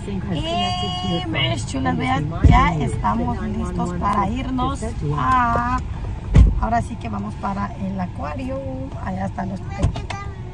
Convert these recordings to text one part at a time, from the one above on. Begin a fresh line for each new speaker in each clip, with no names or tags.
Y mis chulas, vean, ya estamos listos para irnos a... Ahora sí que vamos para el acuario. Allá están los peces.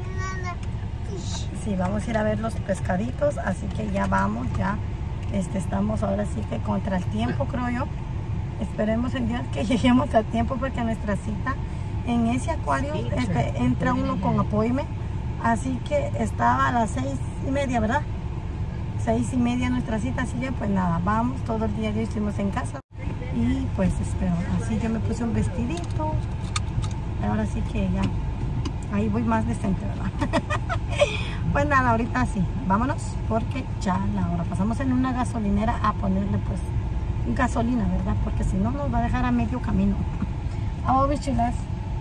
Sí, vamos a ir a ver los pescaditos, así que ya vamos, ya estamos ahora sí que contra el tiempo, creo yo. Esperemos en Dios que lleguemos a tiempo, porque nuestra cita en ese acuario entra uno con appointment, así que estaba a las 6:30, ¿verdad? 6:30 nuestra cita, así que pues nada, vamos, todo el día ya estuvimos en casa y pues espero, así yo me puse un vestidito, ahora sí que ya, ahí voy más decente, ¿verdad? Pues nada, ahorita sí, vámonos, porque ya la hora, pasamos en una gasolinera a ponerle pues gasolina, ¿verdad? Porque si no nos va a dejar a medio camino. Vamos, bichulas.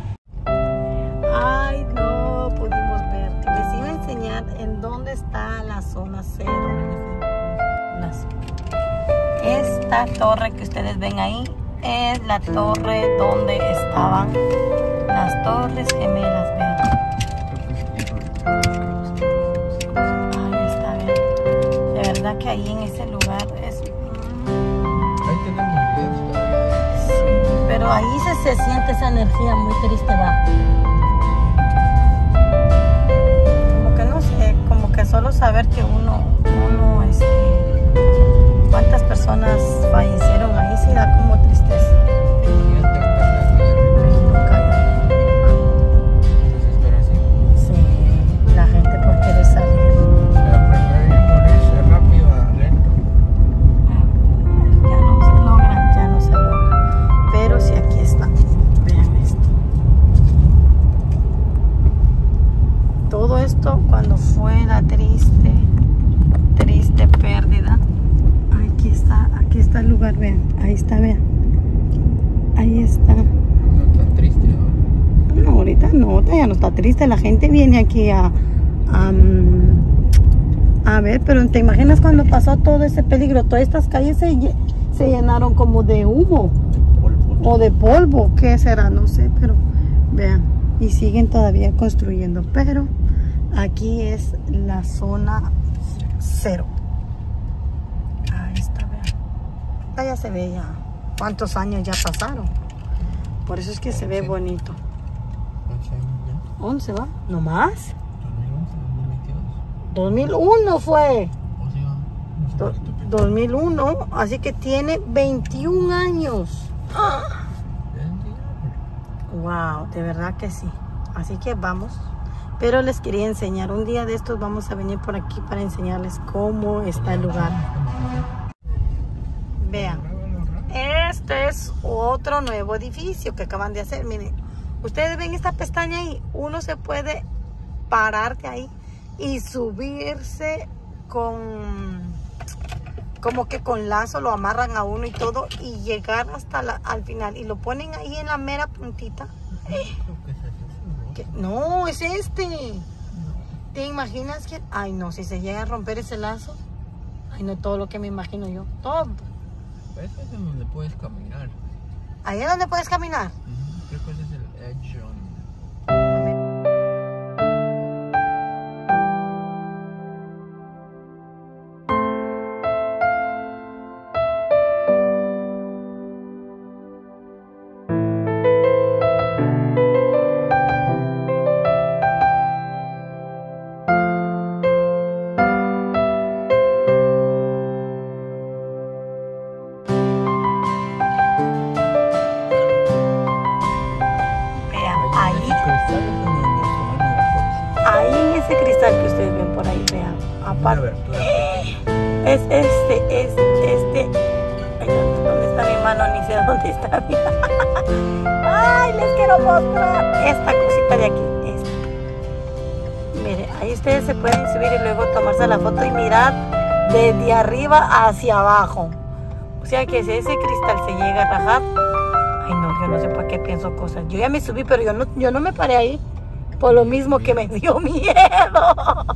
Ay, no pudimos ver. Les iba a enseñar en dónde está la zona 0. Esta torre que ustedes ven ahí es la torre donde estaban las torres gemelas, vean. Ahí está, vean. De verdad que ahí en ese lugar es... Pero ahí se siente esa energía muy triste, va. Como que no sé, como que solo saber que uno cuántas personas fallecieron ahí sí da como tristeza. Sí, la gente por querer salir.
Morirse rápido adentro.
Ya no se logra. Pero si aquí está, vean esto. Todo esto cuando fue la triste pérdida. Aquí está el lugar, vean. Ahí está, vean. Ahí está.
No tan triste, ¿no?
No, ahorita no, ya no está triste. La gente viene aquí a ver, pero ¿te imaginas cuando pasó todo ese peligro? Todas estas calles se llenaron como de humo. O de polvo, ¿qué será? No sé, pero vean, y siguen todavía construyendo, pero aquí es la zona 0. Ahí está, vean. Ya se ve ya cuántos años ya pasaron, por eso es que se ve bonito. 11 va, ¿no más? 2001 fue. 2001, así que tiene 21 años. Wow, de verdad que sí. Así que vamos. Pero les quería enseñar, un día de estos vamos a venir por aquí para enseñarles cómo está el lugar. Vean, este es otro nuevo edificio que acaban de hacer. Miren, ustedes ven esta pestaña ahí, uno se puede parar de ahí y subirse como que con lazo lo amarran a uno y todo, y llegar hasta al final, y lo ponen ahí en la mera puntita. No, es este. ¿Te imaginas que? Ay, no, si se llega a romper ese lazo. Ay, no, todo lo que me imagino yo. Todo.
Ese es donde puedes caminar.
¿Ahí es donde puedes caminar?
Creo que ese es el Edge on.
Ese cristal que ustedes ven por ahí, vean, aparte es este. Ay, ¿dónde está mi mano? Ni sé dónde está mi ay, les quiero mostrar esta cosita de aquí, esta. Mire, ahí ustedes se pueden subir y luego tomarse la foto y mirar desde arriba hacia abajo. O sea que si ese cristal se llega a rajar, ay no, yo no sé por qué pienso cosas. Yo ya me subí, pero yo no me paré ahí. Por lo mismo que me dio miedo.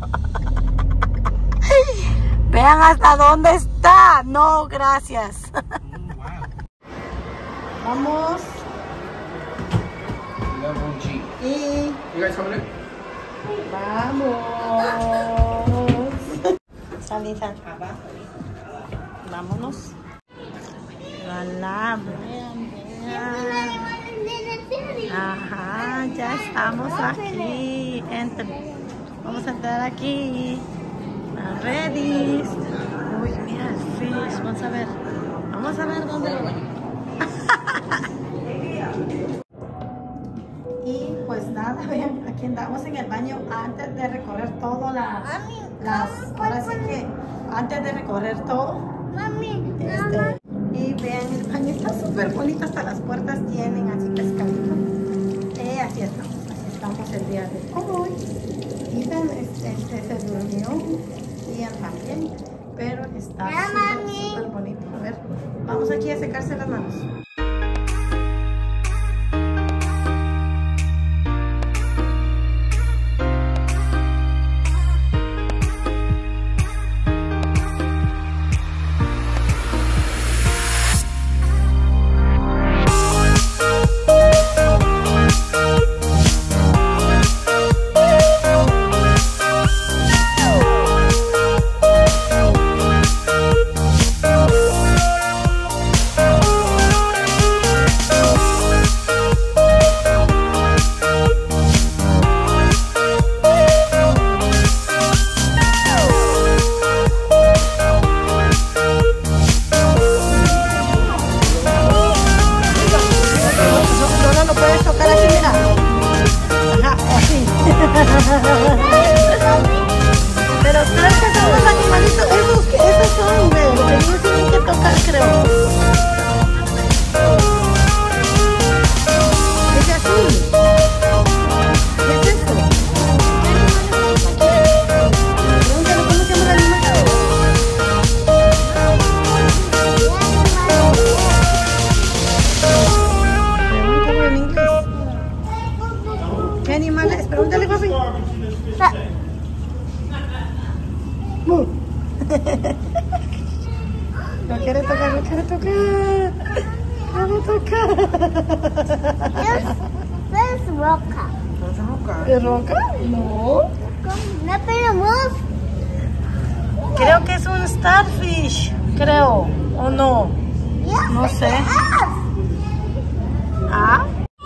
Vean hasta dónde está. No, gracias. Vamos.
Level G.
Y
You guys coming in?
vamos. Salí. Vámonos. Hola, ajá, ya estamos aquí. Vamos a entrar aquí. Ready. Uy, mira el fish. Vamos a ver dónde lo voy. Y pues nada, vean, aquí andamos en el baño antes de recorrer todo ahora sí que antes de recorrer todo. Y vean, el baño está súper bonito, hasta las puertas tienen así pescadito. Aquí estamos el día de hoy. Ethan se durmió, Ian también, pero está súper bonito. A ver, vamos aquí a secarse las manos. Pero creo que son los animalitos, esos son de los que no tienen que tocar, creo. Es así. ¿Qué es esto? Pregúntale cómo se llama el animal. Pregúntale en inglés. ¿Qué animal es? Pregúntale, papi. No quiere tocar.
Es roca.
¿Es roca? No.
No podemos.
Creo que es un starfish, creo, o no. No sé. ¿Ah?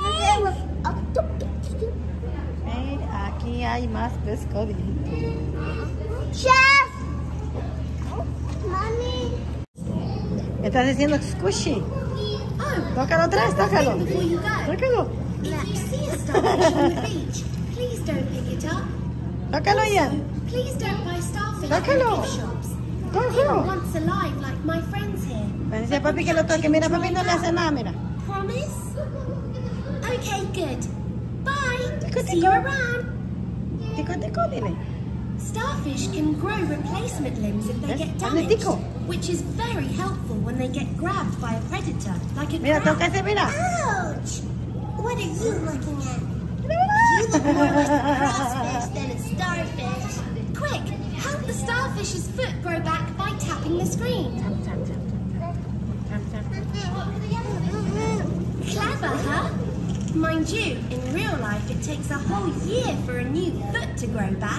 Aquí hay más pescaditos.
Chef. Mami.
¿Me estás diciendo squishy? Tócalo otra vez, tócalo. Tócalo.
If you see a starfish on the beach, please don't pick it up.
Tócalo ya.
Please don't buy starfish
Tócalo.
from gift shops. They
Tócalo.
were once alive like my friends here.
Me dice papi que lo toque. Mira, papi no le hace nada, mira.
Promise? Okay, good. Bye.
Tico,
See you
tico.
around.
Tico, dile.
Starfish can grow replacement limbs if they
Yes,
get
hazle
damaged,
tico.
which is very helpful when they get grabbed by a predator, like a
Mira,
crab.
toca ese, mira.
Ouch! What are you looking at?
Mira.
You look more like a crossfish than a starfish. Quick, help the starfish's foot grow back by tapping the screen. Clever, huh? Mind you, in real life it takes a whole year for a new foot to grow back.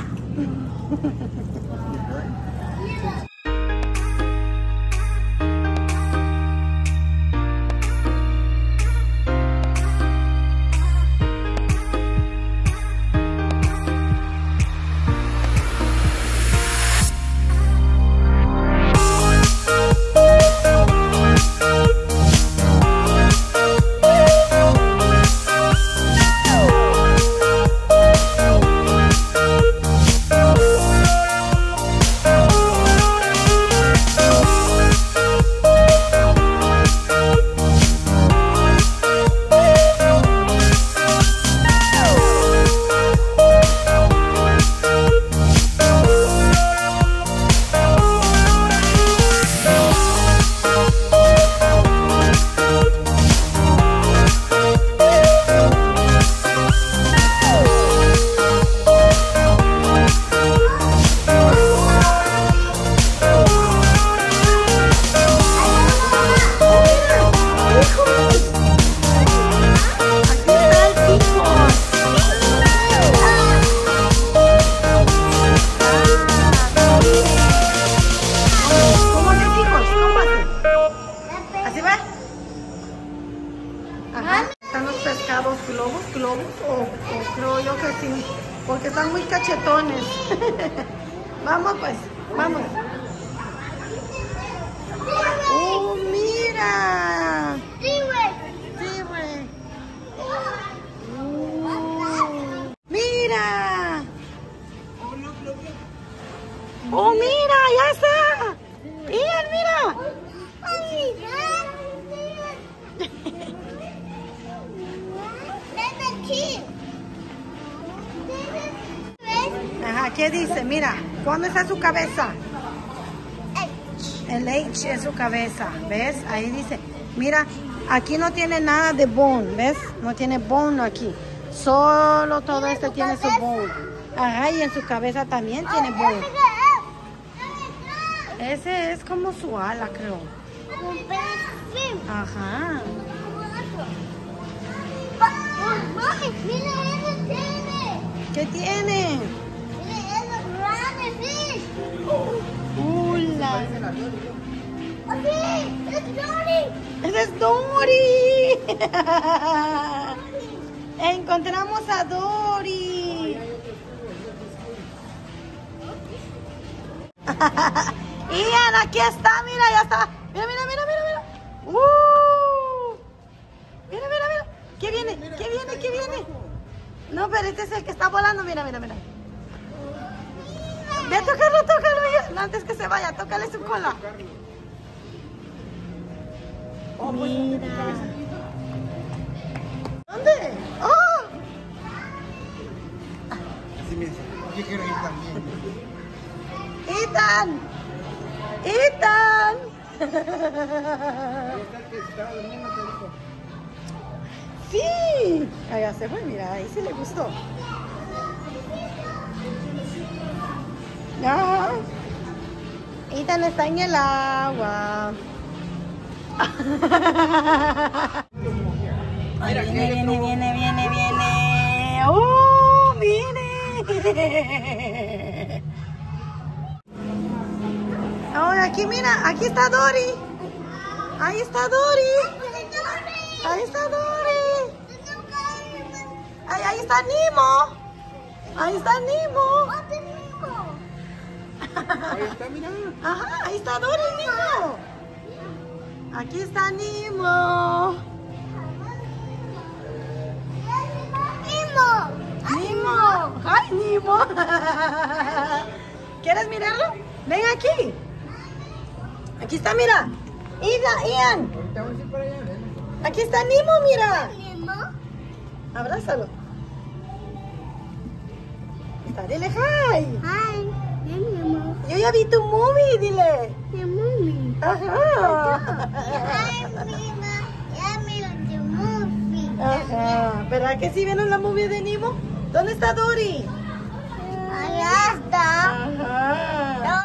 Vamos pues, vamos. ¡Oh, mira! ¡Mira! ¡Oh, mira! ¡Ya está! ¡Ian, mira! Ajá, ¿qué dice? Mira, ¿cuándo está su cabeza? El H es su cabeza, ¿ves? Ahí dice, mira, aquí no tiene nada de bone, ¿ves? No tiene bone aquí. Solo todo esto tiene su bone. Ajá, y en su cabeza también tiene bone. Ese es como su ala, creo. Ajá.
Mami, mira, eso tiene.
¿Qué tiene?
Mira, eso grande fish.
¡Hula!
Okay, it's Dory.
¡Ese es Dory! Encontramos a Dory. Ian, aquí está, mira, ya está. Mira, mira, mira, mira, mira. Mira, mira, mira. ¿Qué viene? ¿Qué viene? ¿Qué viene? No, pero este es el que está volando. Mira, mira, mira. Ve a tocarlo, tócalo, Ian. Antes que se vaya, tócale su cola. Mira. ¿Dónde? ¡Oh!
Así me dice, yo quiero ir también.
¡Ethan! ¡Ethan! ¡Sí! Allá se fue, mira, ahí sí le gustó. No. Ethan está en el agua. Viene, viene, viene, viene, viene. ¡Oh, mire! Ahora aquí, mira, aquí está Dory. Ahí está Dory. Ahí está Dory. Ay, ahí está Nemo. Ahí está Nemo.
Ahí está, mira.
Ajá, ahí está Dory y Nemo. Aquí está Nemo. Nemo. Ay, Nemo. ¿Quieres mirarlo? Ven aquí. Aquí está, mira. Ian.
Ahorita vamos a ir para allá, ven.
Aquí está Nemo, mira. Abrázalo. Está, dile hi.
Hi, Nemo.
Yo ya vi tu movie, dile.
Mommy.
Ajá.
Ya miro tu movie.
Ajá. ¿Verdad que sí vieron la movie de Nemo? ¿Dónde está Dory?
Allá está.
Ajá.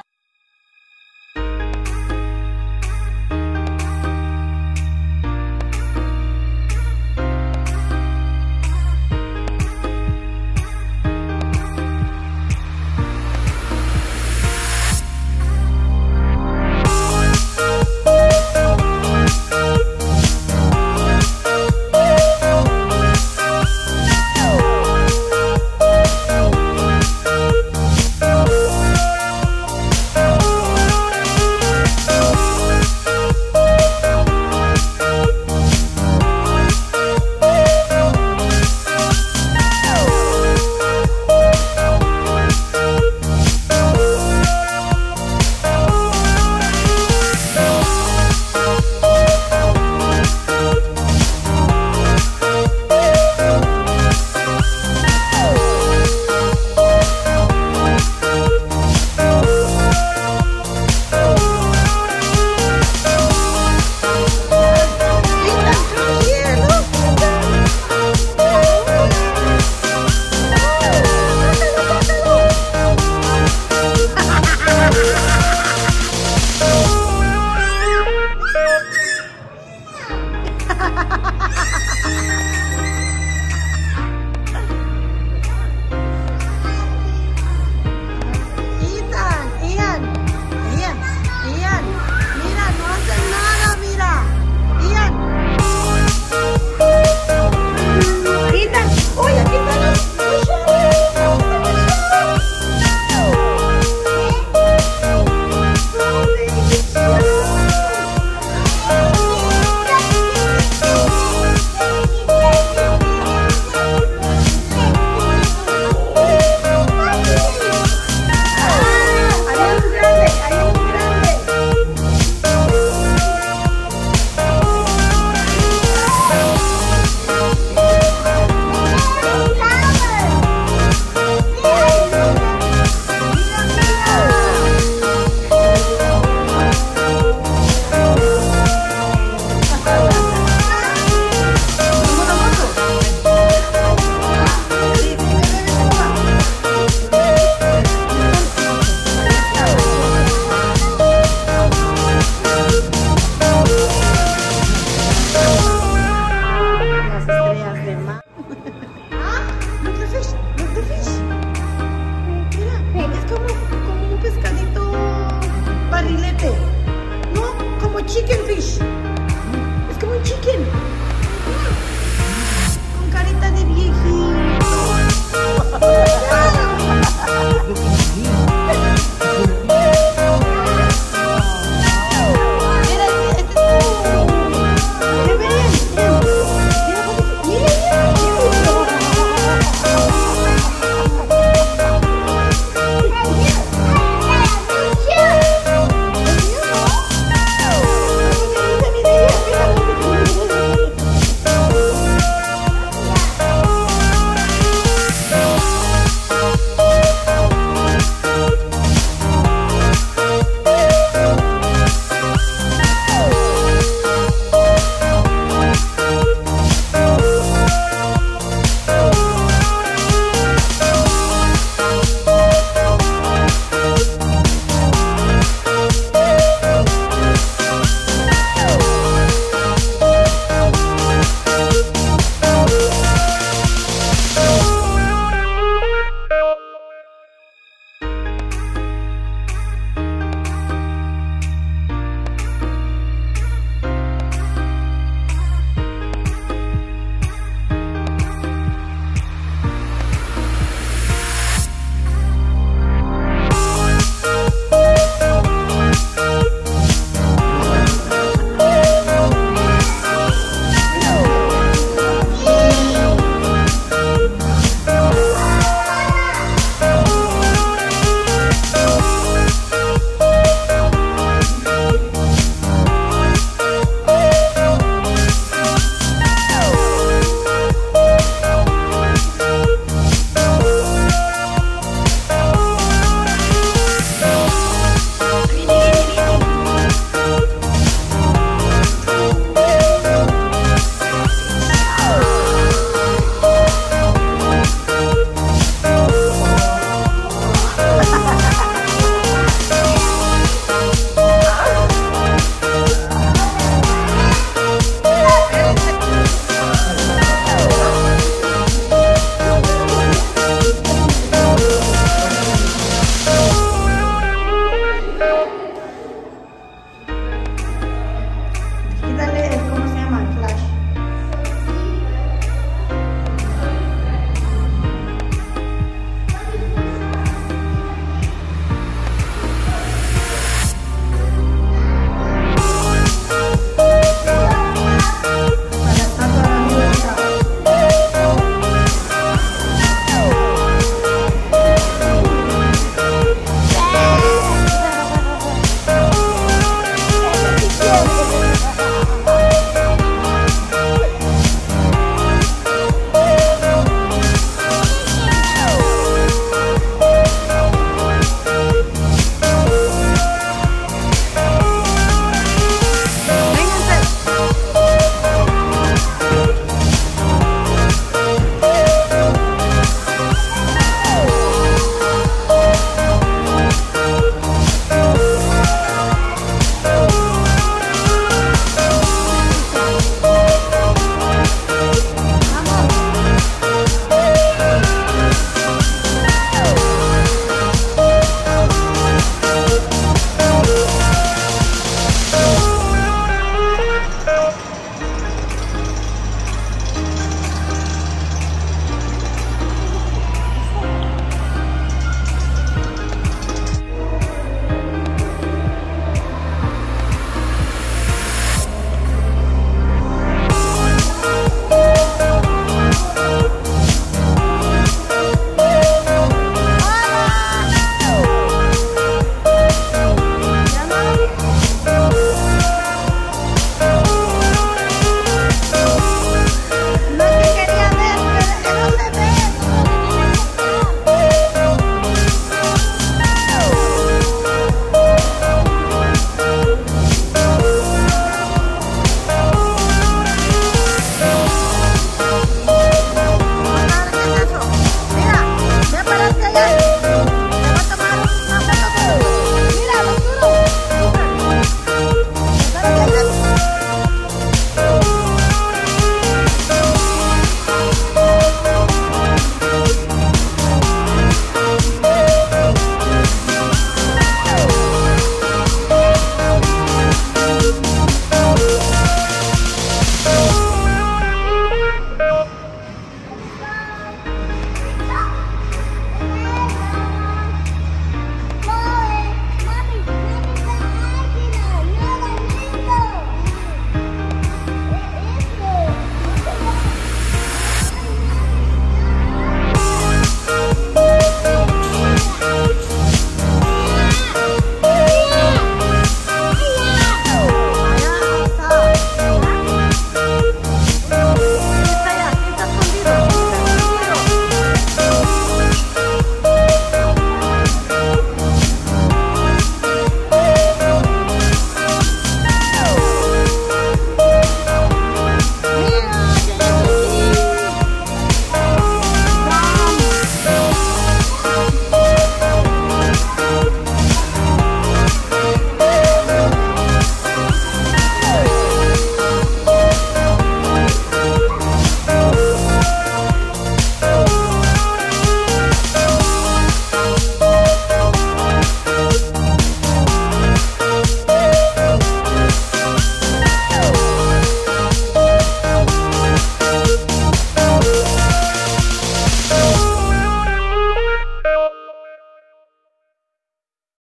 chicken fish.